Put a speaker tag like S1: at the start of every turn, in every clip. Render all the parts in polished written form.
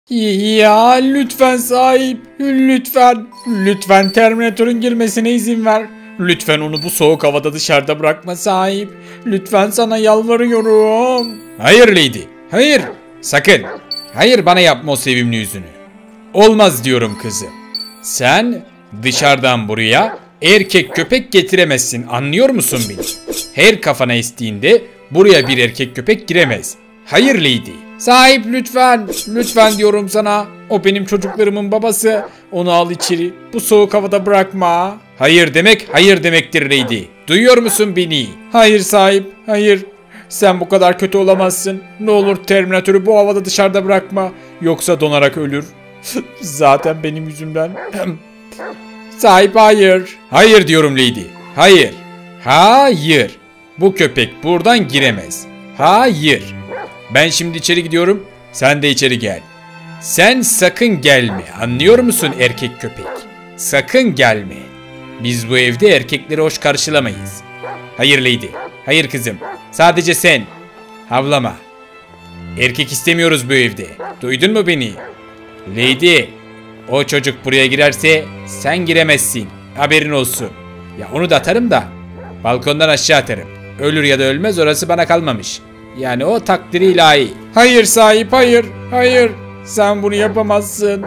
S1: Ya lütfen sahip, lütfen. Lütfen Terminator'un girmesine izin ver. Lütfen onu bu soğuk havada dışarıda bırakma sahip. Lütfen sana yalvarıyorum. Hayır Lady, hayır. Sakın. Hayır, bana yapma o sevimli yüzünü. Olmaz diyorum kızım. Sen dışarıdan buraya erkek köpek getiremezsin, anlıyor musun beni? Her kafana estiğinde buraya bir erkek köpek giremez. Hayır Lady. Sahip lütfen. Lütfen diyorum sana. O benim çocuklarımın babası. Onu al içeri. Bu soğuk havada bırakma. Hayır demek hayır demektir Lady. Duyuyor musun beni? Hayır sahip. Hayır. Sen bu kadar kötü olamazsın. Ne olur Terminatör'ü bu havada dışarıda bırakma. Yoksa donarak ölür. Zaten benim yüzümden. Sahip hayır. Hayır diyorum Lady. Hayır. Hayır. Bu köpek buradan giremez. Hayır. Ben şimdi içeri gidiyorum. Sen de içeri gel. Sen sakın gelme. Anlıyor musun erkek köpek? Sakın gelme. Biz bu evde erkekleri hoş karşılamayız. Hayır Lady. Hayır kızım. Sadece sen. Havlama. Erkek istemiyoruz bu evde. Duydun mu beni? Lady. O çocuk buraya girerse sen giremezsin. Haberin olsun. Ya onu da atarım da balkondan aşağı atarım. Ölür ya da ölmez orası bana kalmamış. Yani o takdiri ilahi. Hayır sahip hayır. Hayır. Sen bunu yapamazsın.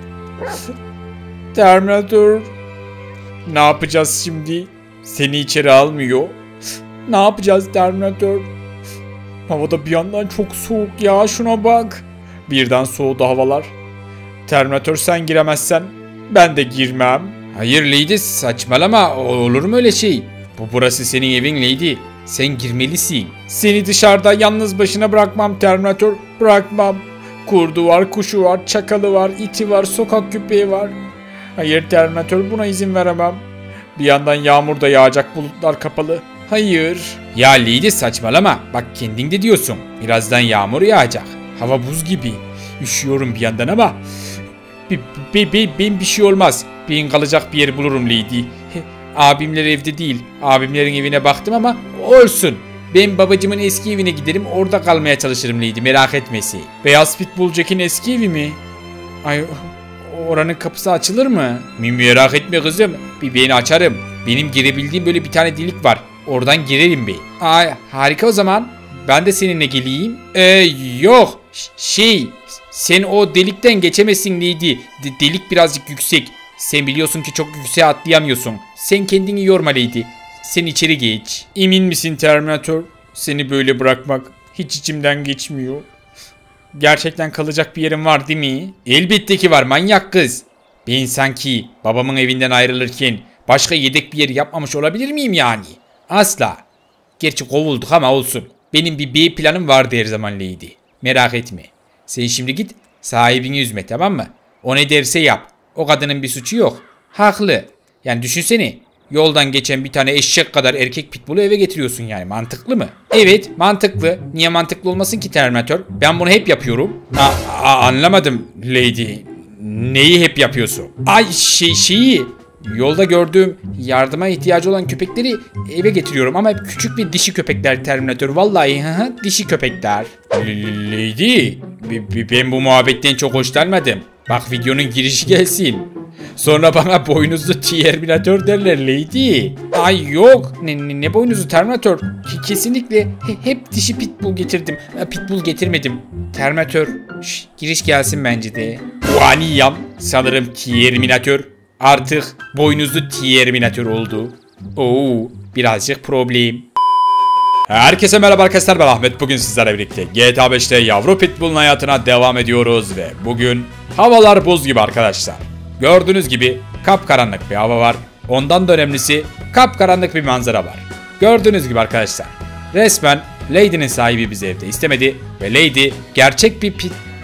S1: Terminator. Ne yapacağız şimdi? Seni içeri almıyor. Ne yapacağız Terminator? Havada bir yandan çok soğuk ya, şuna bak. Birden soğudu havalar. Terminator sen giremezsen ben de girmem. Hayır Lady, saçmalama, olur mu öyle şey? Burası senin evin Lady. Sen girmelisin. Seni dışarıda yalnız başına bırakmam Terminator. Bırakmam. Kurdu var, kuşu var, çakalı var, iti var, sokak köpeği var. Hayır Terminator, buna izin veremem. Bir yandan yağmur da yağacak, bulutlar kapalı. Hayır. Ya Lady saçmalama. Bak kendin de diyorsun. Birazdan yağmur yağacak. Hava buz gibi. Üşüyorum bir yandan ama benim bir şey olmaz. Ben kalacak bir yer bulurum Lady. Abimler evde değil. Abimlerin evine baktım ama olsun. Ben babacımın eski evine giderim, orada kalmaya çalışırım Lady, merak etmesi. Beyaz Pitbull Jack'in eski evi mi? Ay, oranın kapısı açılır mı? Merak etme kızım. Ben açarım. Benim girebildiğim böyle bir tane delik var. Oradan girerim bir. Ay harika o zaman. Ben de seninle geleyim. Yok. Sen o delikten geçemezsin Lady. Delik birazcık yüksek. Sen biliyorsun ki çok yükseğe atlayamıyorsun. Sen kendini yorma Lady. Sen içeri geç. Emin misin Terminator? Seni böyle bırakmak hiç içimden geçmiyor. Gerçekten kalacak bir yerim var değil mi? Elbette ki var manyak kız. Ben sanki babamın evinden ayrılırken başka yedek bir yer yapmamış olabilir miyim yani? Asla. Gerçi kovulduk ama olsun. Benim bir B planım vardı her zaman Lady. Merak etme. Sen şimdi git sahibini üzme, tamam mı? O ne derse yap. O kadının bir suçu yok. Haklı. Yani düşünsene. Yoldan geçen bir tane eşek kadar erkek pitbull'u eve getiriyorsun yani. Mantıklı mı? Evet mantıklı. Niye mantıklı olmasın ki Terminator? Ben bunu hep yapıyorum. Anlamadım Lady. Neyi hep yapıyorsun? Ay şeyi. Yolda gördüğüm yardıma ihtiyacı olan köpekleri eve getiriyorum ama hep küçük bir dişi köpekler Terminator. Vallahi dişi köpekler. Lady, ben bu muhabbetten çok hoşlanmadım. Bak videonun girişi gelsin. Sonra bana boynuzlu Terminator derler Lady. Ay yok. Ne boynuzlu Terminator? Kesinlikle hep dişi pitbull getirdim. Pitbull getirmedim. Terminator. Giriş gelsin bence de. Vaniyam. Sanırım Terminator artık boynuzlu Terminator oldu. Oo, birazcık problem. Herkese merhaba arkadaşlar, ben Ahmet. Bugün sizlerle birlikte GTA 5'te yavru pitbull'un hayatına devam ediyoruz ve bugün havalar buz gibi arkadaşlar. Gördüğünüz gibi kapkaranlık bir hava var. Ondan da önemlisi kapkaranlık bir manzara var. Gördüğünüz gibi arkadaşlar, resmen Lady'nin sahibi bizi evde istemedi ve Lady gerçek bir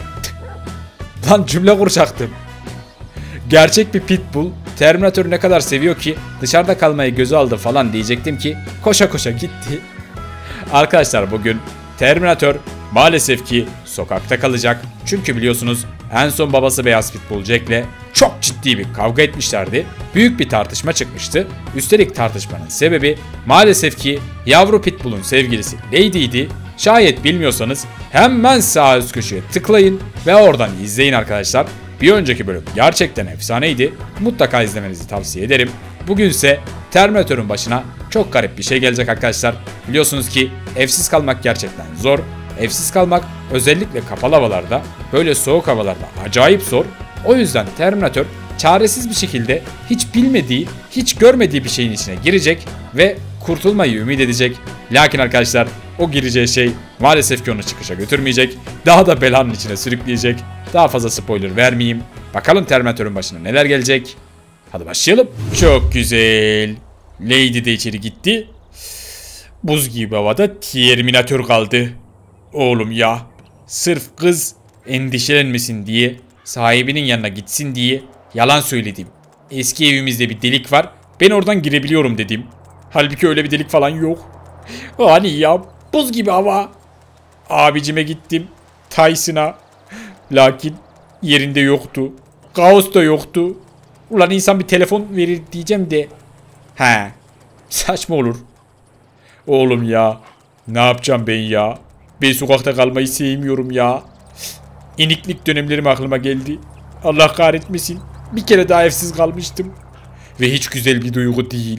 S1: Lan cümle kuracaktım. Gerçek bir pitbull Terminator'u ne kadar seviyor ki dışarıda kalmayı göze aldı falan diyecektim ki koşa koşa gitti. Arkadaşlar bugün Terminator maalesef ki sokakta kalacak. Çünkü biliyorsunuz en son babası Beyaz Pitbull Jack'le çok ciddi bir kavga etmişlerdi. Büyük bir tartışma çıkmıştı. Üstelik tartışmanın sebebi maalesef ki yavru pitbull'un sevgilisi Lady'ydi. Şayet bilmiyorsanız hemen sağ üst köşeye tıklayın ve oradan izleyin arkadaşlar. Bir önceki bölüm gerçekten efsaneydi. Mutlaka izlemenizi tavsiye ederim. Bugünse Terminator'un başına çok garip bir şey gelecek arkadaşlar. Biliyorsunuz ki evsiz kalmak gerçekten zor. Evsiz kalmak özellikle kapalı havalarda, böyle soğuk havalarda acayip zor. O yüzden Terminator çaresiz bir şekilde hiç bilmediği, hiç görmediği bir şeyin içine girecek ve kurtulmayı ümit edecek. Lakin arkadaşlar o gireceği şey maalesef ki onu çıkışa götürmeyecek. Daha da belanın içine sürükleyecek. Daha fazla spoiler vermeyeyim. Bakalım Terminator'un başına neler gelecek. Hadi başlayalım. Çok güzel. Lady de içeri gitti. Buz gibi havada Terminator kaldı. Oğlum ya. Sırf kız endişelenmesin diye, sahibinin yanına gitsin diye yalan söyledim. Eski evimizde bir delik var. Ben oradan girebiliyorum dedim. Halbuki öyle bir delik falan yok. Hani ya, buz gibi hava. Abicime gittim. Tyson'a. Lakin yerinde yoktu. Kaos da yoktu. Ulan insan bir telefon verir diyeceğim de. He. Saçma olur. Oğlum ya. Ne yapacağım ben ya? Ben sokakta kalmayı sevmiyorum ya. İniklik dönemlerim aklıma geldi. Allah kahretmesin. Bir kere daha evsiz kalmıştım. Ve hiç güzel bir duygu değil.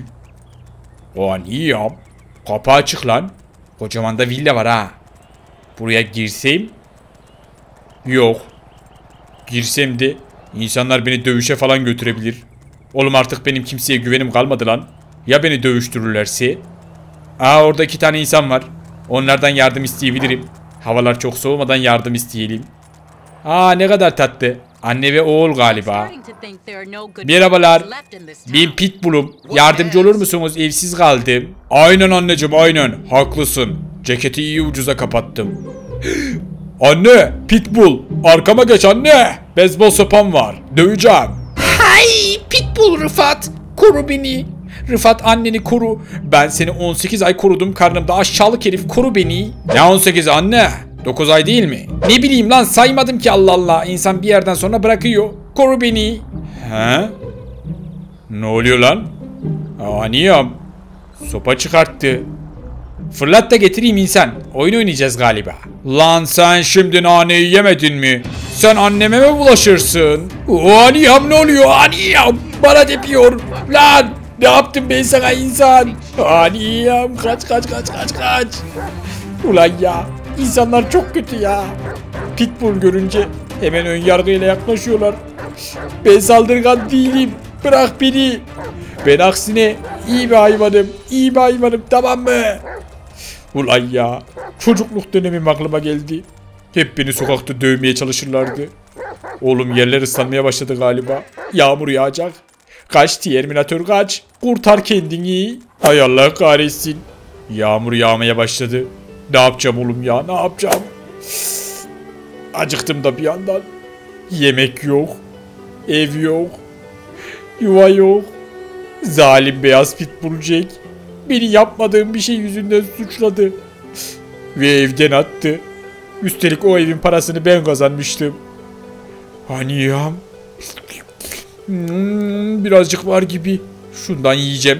S1: O niye ya? Kapı açık lan. Kocaman da villa var ha. Buraya girsem? Yok. Girsem de insanlar beni dövüşe falan götürebilir. Oğlum artık benim kimseye güvenim kalmadı lan. Ya beni dövüştürürlerse? Aa, orada 2 tane insan var. Onlardan yardım isteyebilirim. Havalar çok soğumadan yardım isteyelim. Aa, ne kadar tatlı. Anne ve oğul galiba. Merhabalar. Ben Pitbull'um. Yardımcı olur musunuz? Evsiz kaldım. Aynen anneciğim, aynen. Haklısın. Ceketi iyi ucuza kapattım. Anne, Pitbull. Arkama geç anne. Beyzbol sopam var. Döveceğim. Hay Pitbull Rıfat. Koru beni. Rıfat, anneni koru. Ben seni 18 ay korudum karnımda, aşağılık herif, koru beni. Ne 18 anne? 9 ay değil mi? Ne bileyim lan, saymadım ki, Allah Allah. İnsan bir yerden sonra bırakıyor. Koru beni. He? Ne oluyor lan? Aniyam. Sopa çıkarttı. Fırlat da getireyim insan. Oyun oynayacağız galiba. Lan sen şimdi naneyi yemedin mi? Sen anneme mi bulaşırsın? Aniyam, ne oluyor? Aniyam. Bana tepiyor. Lan. Ne yaptım ben sana insan? Aniyam. Kaç. Ulan ya. İnsanlar çok kötü ya. Pitbull görünce hemen ön yargıyla yaklaşıyorlar. Ben saldırgan değilim. Bırak beni. Ben aksine iyi bir hayvanım, tamam mı? Ulan ya. Çocukluk dönemim aklıma geldi. Hep beni sokakta dövmeye çalışırlardı. Oğlum, yerler ıslanmaya başladı galiba. Yağmur yağacak. Kaç Terminator, kaç. Kurtar kendini. Hay Allah kahretsin. Yağmur yağmaya başladı. Ne yapacağım oğlum ya, ne yapacağım? Acıktım da bir yandan. Yemek yok. Ev yok. Yuva yok. Zalim beyaz Pitbull Jack beni yapmadığım bir şey yüzünden suçladı. Ve evden attı. Üstelik o evin parasını ben kazanmıştım. Hani ya? Birazcık var gibi. Şundan yiyeceğim.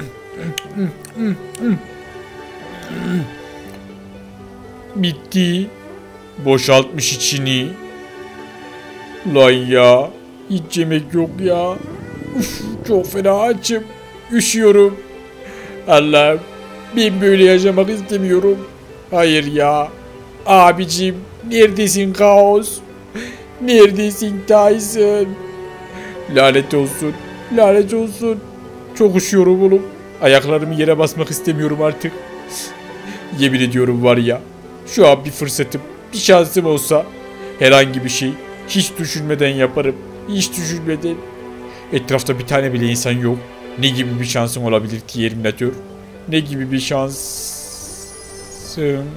S1: Bitti. Boşaltmış içini. Lan ya. Hiç yemek yok ya. Uf, çok fena açım. Üşüyorum. Allah'ım. Ben böyle yaşamak istemiyorum. Hayır ya. Abicim. Neredesin Kaos? Neredesin Tyson? Lanet olsun. Lanet olsun. Çok üşüyorum oğlum. Ayaklarımı yere basmak istemiyorum artık. Yemin ediyorum var ya. Şu an bir fırsatım, bir şansım olsa herhangi bir şey hiç düşünmeden yaparım. Hiç düşünmeden. Etrafta bir tane bile insan yok. Ne gibi bir şansım olabilir Terminator? Ne gibi bir şansım?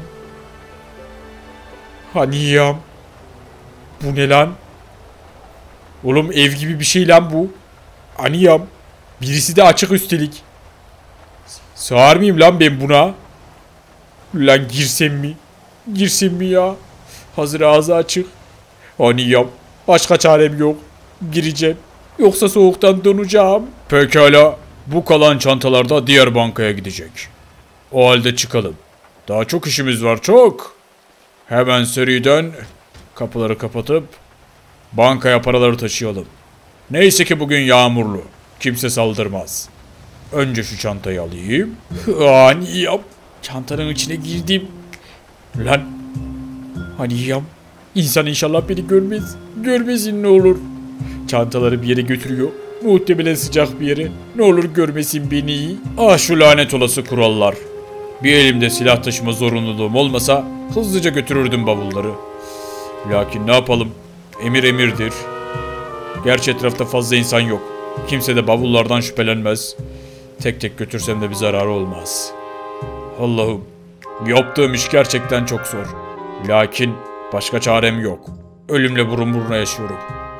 S1: Hani ya? Bu ne lan? Oğlum, ev gibi bir şey lan bu. Hani ya? Birisi de açık üstelik. Sığar mıyım lan ben buna? Lan girsem mi? Girsem mi ya? Hazır ağzı açık. Hani ya? Başka çarem yok. Gireceğim. Yoksa soğuktan donacağım. Pekala. Bu kalan çantalar da diğer bankaya gidecek. O halde çıkalım. Daha çok işimiz var, çok. Hemen seriden kapıları kapatıp bankaya paraları taşıyalım. Neyse ki bugün yağmurlu. Kimse saldırmaz. Önce şu çantayı alayım. Ani yap. Çantanın içine girdim. Lan. Hani yap. İnsan inşallah beni görmez. Görmesin ne olur. Çantaları bir yere götürüyor. Muhtemelen sıcak bir yere. Ne olur görmesin beni. Ah şu lanet olası kurallar. Bir elimde silah taşıma zorunluluğum olmasa hızlıca götürürdüm bavulları. Lakin ne yapalım? Emir emirdir. Gerçi etrafta fazla insan yok. Kimse de bavullardan şüphelenmez. Tek tek götürsem de bir zararı olmaz. Allah'ım, yaptığım iş gerçekten çok zor. Lakin başka çarem yok. Ölümle burun buruna yaşıyorum.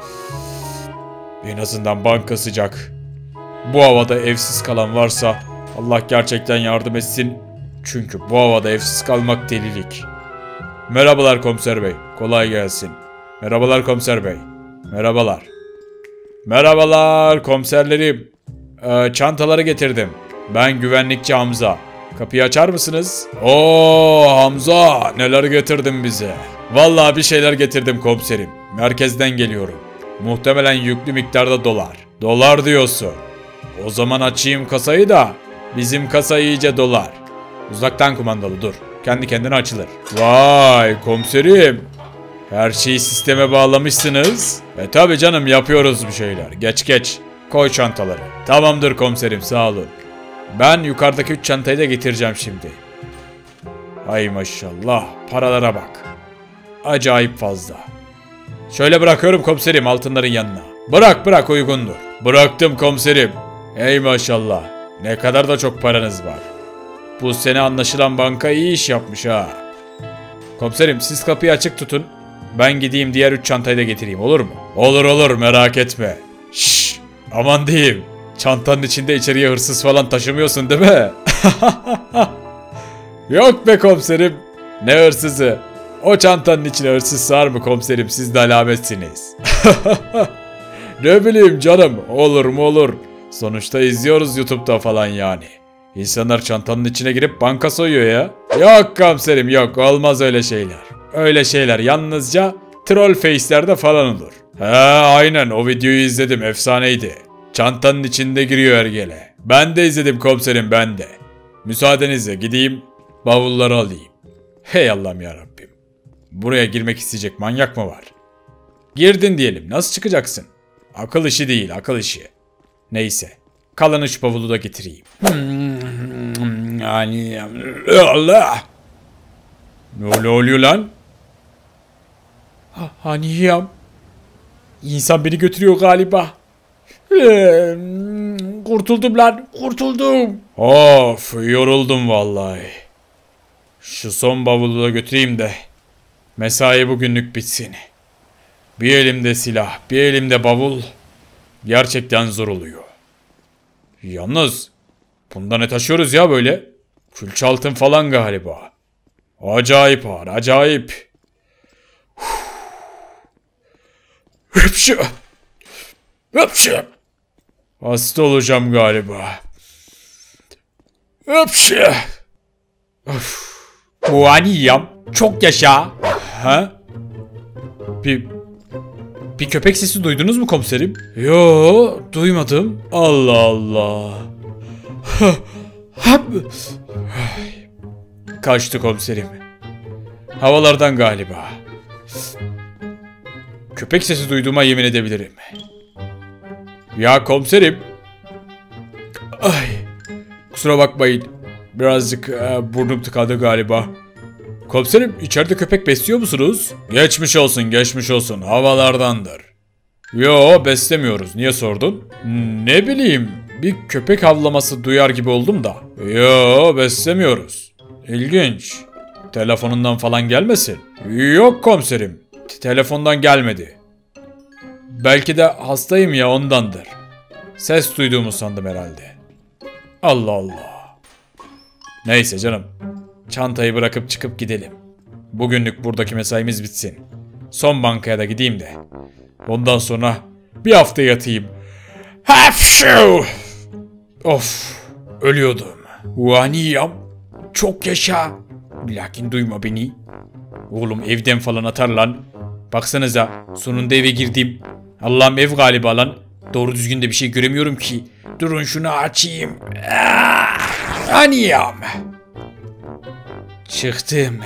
S1: En azından banka sıcak. Bu havada evsiz kalan varsa Allah gerçekten yardım etsin. Çünkü bu havada evsiz kalmak delilik. Merhabalar komiser bey. Kolay gelsin. Merhabalar komiser bey. Merhabalar. Merhabalar komiserlerim. Çantaları getirdim. Ben güvenlikçi Hamza. Kapıyı açar mısınız? Oo Hamza, neler getirdin bize? Vallahi bir şeyler getirdim komiserim. Merkezden geliyorum. Muhtemelen yüklü miktarda dolar. Dolar diyorsun. O zaman açayım kasayı da bizim kasa iyice dolar. Uzaktan kumandalı, dur. Kendi kendine açılır. Vay komiserim. Her şeyi sisteme bağlamışsınız. Tabi canım, yapıyoruz bir şeyler. Geç. Koy çantaları. Tamamdır komiserim, sağ olun. Ben yukarıdaki 3 çantayı da getireceğim şimdi. Hay maşallah, paralara bak. Acayip fazla. Şöyle bırakıyorum komiserim altınların yanına. Bırak uygundur. Bıraktım komiserim. Hey maşallah. Ne kadar da çok paranız var. Bu sene anlaşılan banka iyi iş yapmış ha. Komiserim siz kapıyı açık tutun. Ben gideyim diğer 3 çantayı da getireyim, olur mu? Olur merak etme. Şşş, aman diyeyim. Çantanın içinde içeriye hırsız falan taşımıyorsun değil mi? Yok be komiserim. Ne hırsızı? O çantanın içine hırsız sığar mı komiserim, siz de alametsiniz. Ne bileyim canım, olur mu olur. Sonuçta izliyoruz YouTube'da falan yani. İnsanlar çantanın içine girip banka soyuyor ya. Yok komiserim yok, olmaz öyle şeyler. Öyle şeyler yalnızca troll face'lerde falan olur. He aynen, o videoyu izledim, efsaneydi. Çantanın içinde giriyor ergele. Ben de izledim komiserim, ben de. Müsaadenizle gideyim bavulları alayım. Hey Allah'ım yarabbim. Buraya girmek isteyecek manyak mı var? Girdin diyelim, nasıl çıkacaksın? Akıl işi değil, akıl işi. Neyse, kalan 3 bavulu da getireyim. Yani Allah. Ne oluyor lan? Haniyam. İnsan beni götürüyor galiba. Kurtuldum lan, kurtuldum. Of, yoruldum vallahi. Şu son bavulu da götüreyim de mesai bugünlük bitsin. Bir elimde silah, bir elimde bavul. Gerçekten zor oluyor. Yalnız bunda ne taşıyoruz ya böyle? Külçe altın falan galiba. Acayip ağır, acayip. Hıpşı. Hıpşı. Hasta olacağım galiba. Hıpşı. Of. Bu aniyam. Çok yaşa. Ha? Bir köpek sesi duydunuz mu komiserim? Yo, duymadım. Allah Allah. Kaçtı komiserim. Havalardan galiba. Köpek sesi duyduğuma yemin edebilirim. Ya komiserim. Ay. Kusura bakmayın. Birazcık burnum tıkadı galiba. Komiserim, içeride köpek besliyor musunuz? Geçmiş olsun, havalardandır. Yo, beslemiyoruz, niye sordun? Ne bileyim, bir köpek havlaması duyar gibi oldum da. Yo, beslemiyoruz. İlginç. Telefonundan falan gelmesin? Yok komiserim, telefondan gelmedi. Belki de hastayım ya, ondandır. Ses duyduğumu sandım herhalde. Allah Allah. Neyse canım. Çantayı bırakıp çıkıp gidelim. Bugünlük buradaki mesaimiz bitsin. Son bankaya da gideyim de. Ondan sonra bir hafta yatayım. Hapşu! Of! Ölüyordum. Vaniyam. Çok yaşa. Lakin duyma beni. Oğlum evden falan atar lan. Baksanıza sonunda eve girdim. Allah'ım ev galiba lan. Doğru düzgün de bir şey göremiyorum ki. Durun şunu açayım. Aniyam. Çıktım.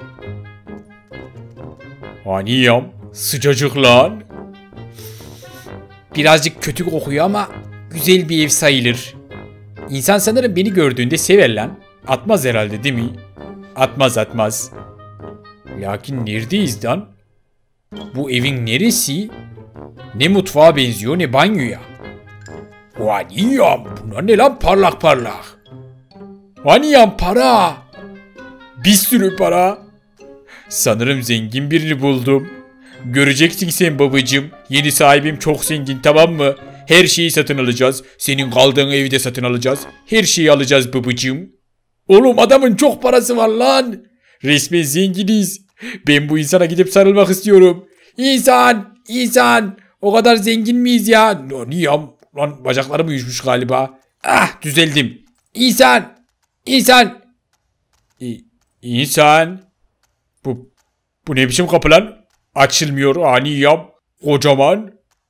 S1: Aniyam. Sıcacık lan. Birazcık kötü kokuyor ama güzel bir ev sayılır. İnsan sanırım beni gördüğünde sever lan. Atmaz herhalde değil mi? Atmaz. Lakin neredeyiz lan? Bu evin neresi? Ne mutfağa benziyor ne banyoya. Aniyam. Bunlar ne lan parlak parlak. Aniyam para. Bir sürü para. Sanırım zengin birini buldum. Göreceksin sen babacığım. Yeni sahibim çok zengin, tamam mı? Her şeyi satın alacağız. Senin kaldığın evi de satın alacağız. Her şeyi alacağız babacığım. Oğlum adamın çok parası var lan. Resmen zenginiz. Ben bu insana gidip sarılmak istiyorum. İnsan. O kadar zengin miyiz ya? Niye? Lan bacaklarım uyuşmuş galiba. Ah, düzeldim. İnsan. Bu ne biçim kapı lan? Açılmıyor aniyam. Kocaman.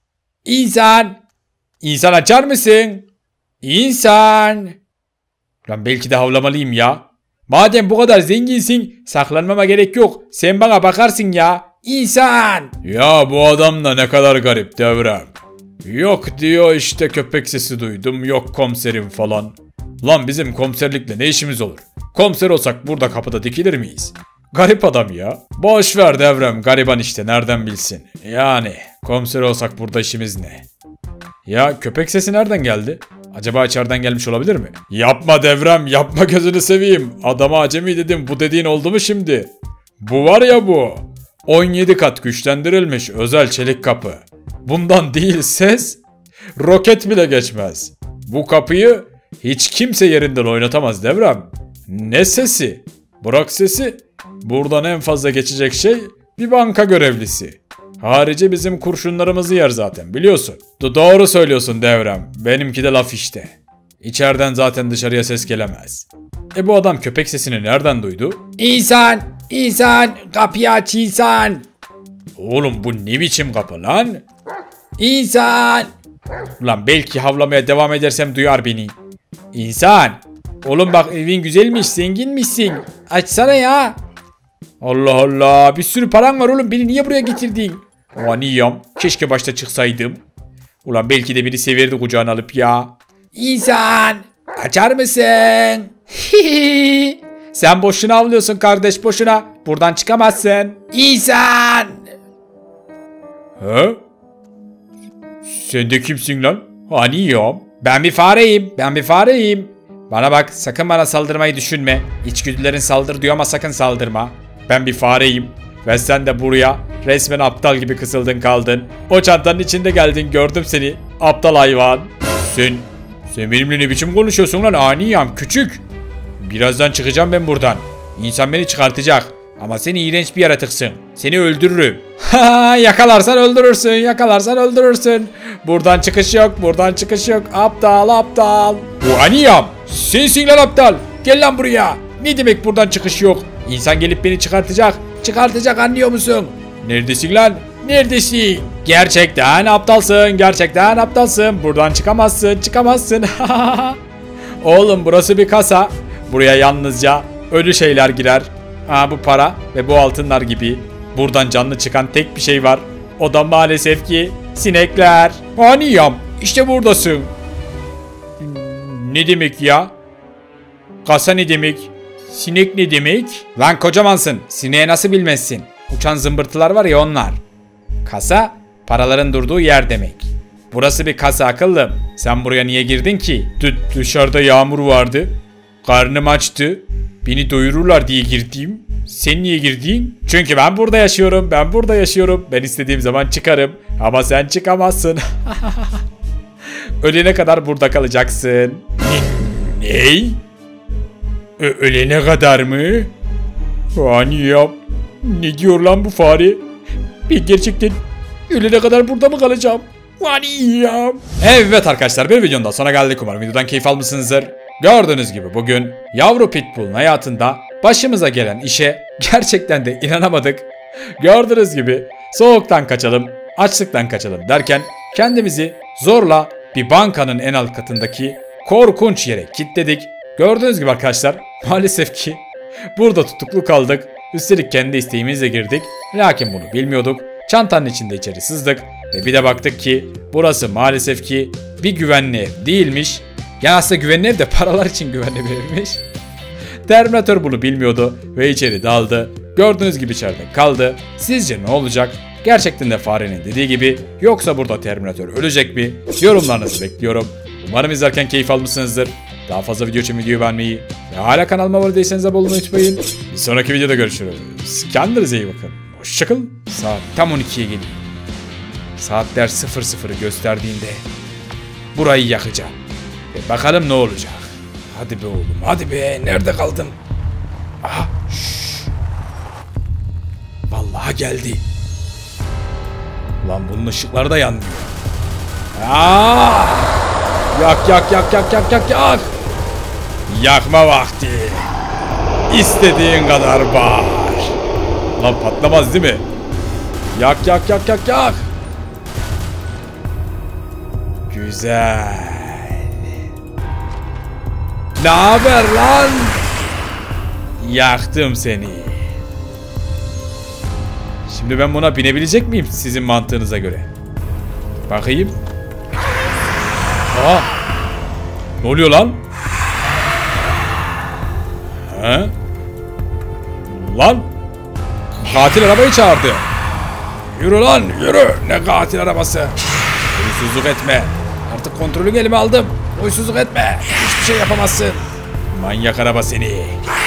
S1: İnsan açar mısın? İnsan. Lan belki de havlamalıyım ya. Madem bu kadar zenginsin saklanmama gerek yok. Sen bana bakarsın ya. İnsan. Ya bu adam da ne kadar garip Devrem. Yok diyor işte köpek sesi duydum. Yok komiserim falan. Lan bizim komiserlikle ne işimiz olur? Komiser olsak burada kapıda dikilir miyiz? Garip adam ya. Boş ver Devrem, gariban işte, nereden bilsin. Yani komiser olsak burada işimiz ne? Ya köpek sesi nereden geldi? Acaba içeriden gelmiş olabilir mi? Yapma Devrem, yapma, gözünü seveyim. Adama acemi dedim, bu dediğin oldu mu şimdi? Bu var ya bu. 17 kat güçlendirilmiş özel çelik kapı. Bundan değil ses, roket bile geçmez. Bu kapıyı hiç kimse yerinden oynatamaz Devrem. Ne sesi? Bırak sesi. Buradan en fazla geçecek şey bir banka görevlisi. Harici bizim kurşunlarımızı yer zaten, biliyorsun. Doğru söylüyorsun Devrem. Benimki de laf işte. İçeriden zaten dışarıya ses gelemez. Bu adam köpek sesini nereden duydu? İnsan, kapıyı aç insan. Oğlum bu ne biçim kapı lan? İnsan. Lan belki havlamaya devam edersem duyar beni. İnsan. Oğlum bak evin güzelmiş, zenginmişsin. Açsana ya. Allah Allah, bir sürü paran var oğlum, beni niye buraya getirdin? Aniyam, keşke başta çıksaydım. Ulan belki de beni severdi kucağına alıp ya. İnsan, açar mısın? Sen boşuna avlıyorsun kardeş, boşuna. Buradan çıkamazsın. İnsan. He? Sen de kimsin lan? Aniyam. Ben bir fareyim. Bana bak, sakın bana saldırmayı düşünme. İçgüdülerin saldır diyor ama sakın saldırma. Ben bir fareyim. Ve sen de buraya resmen aptal gibi kısıldın kaldın. O çantanın içinde geldin, gördüm seni. Aptal hayvan. Sen benimle ne biçim konuşuyorsun lan aniyam küçük. Birazdan çıkacağım ben buradan. İnsan beni çıkartacak. Ama sen iğrenç bir yaratıksın. Seni öldürürüm. Yakalarsan öldürürsün. Buradan çıkış yok. Aptal. Bu aniyam. Sensin lan aptal. Gel lan buraya. Ne demek buradan çıkış yok? İnsan gelip beni çıkartacak, anlıyor musun? Neredesin lan? Neredesin? Gerçekten aptalsın. Buradan çıkamazsın. Oğlum burası bir kasa. Buraya yalnızca ölü şeyler girer. Bu para ve bu altınlar gibi. Buradan canlı çıkan tek bir şey var. O da maalesef ki sinekler. Aniyam, işte buradasın. Ne demek ya? Kasa ne demek? Sinek ne demek? Lan kocamansın. Sineği nasıl bilmezsin? Uçan zımbırtılar var ya, onlar. Kasa paraların durduğu yer demek. Burası bir kasa akıllım. Sen buraya niye girdin ki? Dışarıda yağmur vardı. Karnım açtı. Beni doyururlar diye girdim. Sen niye girdin? Çünkü ben burada yaşıyorum. Ben istediğim zaman çıkarım. Ama sen çıkamazsın. Ölene kadar burada kalacaksın. Ne? Ölene kadar mı? Aniyam. Ne diyor lan bu fare? Ben gerçekten ölene kadar burada mı kalacağım? Aniyam. Evet arkadaşlar, bir videonun da sonuna geldik. Umarım videodan keyif almışsınızdır. Gördüğünüz gibi bugün yavru pitbull'un hayatında başımıza gelen işe gerçekten de inanamadık. Gördüğünüz gibi soğuktan kaçalım, açlıktan kaçalım derken kendimizi zorla bir bankanın en alt katındaki korkunç yere kilitledik. Gördüğünüz gibi arkadaşlar maalesef ki burada tutuklu kaldık. Üstelik kendi isteğimizle girdik. Lakin bunu bilmiyorduk. Çantanın içinde içeri sızdık. Ve bir de baktık ki burası maalesef ki bir güvenli ev değilmiş. Yani aslında güvenli ev de paralar için güvenli bir evmiş. Terminator bunu bilmiyordu ve içeri daldı. Gördüğünüz gibi içeride kaldı. Sizce ne olacak? Gerçekten de farenin dediği gibi yoksa burada Terminator ölecek mi? Yorumlarınızı bekliyorum. Umarım izlerken keyif almışsınızdır. Daha fazla video için videoyu beğenmeyi ve hala kanalıma abone değilseniz abone olmayı unutmayın. Bir sonraki videoda görüşürüz. Kendinize iyi bakın. Hoşçakalın. Saat tam 12'ye geliyor. Saatler 00'ı gösterdiğinde burayı yakacağım. Ve bakalım ne olacak. Hadi be oğlum, hadi be. Nerede kaldın? Aha. Şşş. Vallahi geldi. Lan bunun ışıkları da yanmıyor. Aa! Yak yak yak yak yak yak yak. Yakma vakti. İstediğin kadar bağır. Lan patlamaz değil mi? Yak yak yak yak yak. Güzel. Ne haber lan? Yaktım seni. Şimdi ben buna binebilecek miyim sizin mantığınıza göre? Bakayım. Aa. Ne oluyor lan? He? Lan. Katil arabayı çağırdı. Yürü lan yürü. Ne katil arabası? Huysuzluk etme. Artık kontrolü elime aldım. Huysuzluk etme. Hiçbir şey yapamazsın. Manyak araba seni.